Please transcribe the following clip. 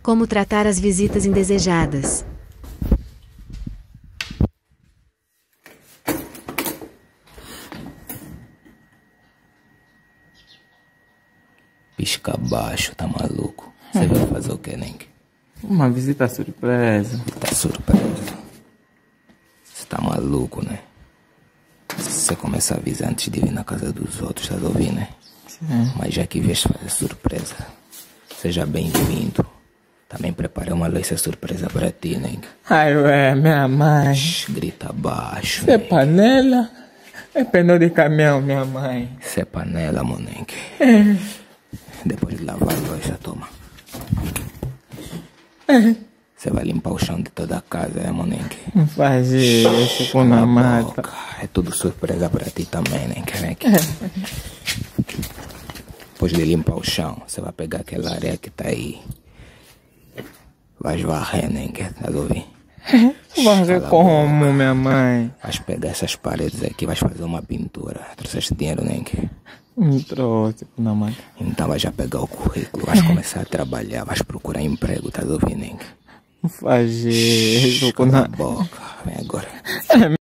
Como tratar as visitas indesejadas. Pisca baixo, tá maluco? Você vai fazer o que, Nenk? Uma visita surpresa. Tá surpresa. Você tá maluco, né? Se você começar a avisar antes de vir na casa dos outros, tá ouvindo, né? Sim. Mas já que vieste fazer surpresa, seja bem-vindo. Também preparei uma lança surpresa pra ti, Nenk. Ai, ué, minha mãe. Grita baixo, Isso é Nenk. panela? É pneu de caminhão, minha mãe. Isso é panela, Monenque. Depois de lavar a louça, toma. Você vai limpar o chão de toda a casa, Monenque? Não faz isso com a mata. É tudo surpresa pra ti também, Nenque. Depois de limpar o chão, você vai pegar aquela areia que tá aí. Vai varrer, Nenque, tá ouvindo? Varrer como, minha mãe? Vais pegar essas paredes aqui, vais fazer uma pintura. Trouxeste dinheiro, Nenque? Me trouxe com a mata. Então vais já pegar o currículo, vais começar a trabalhar, vais procurar emprego, tá ouvindo, Nenque? Não faz isso com Cala a a boca, vem agora.